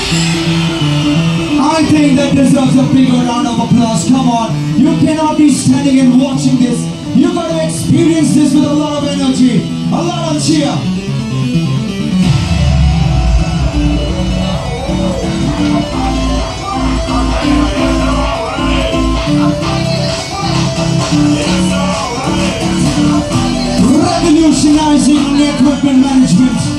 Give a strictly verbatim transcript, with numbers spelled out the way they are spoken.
I think that deserves a bigger round of applause. Come on, you cannot be standing and watching this. You got to experience this with a lot of energy, a lot of cheer. Revolutionizing equipment management.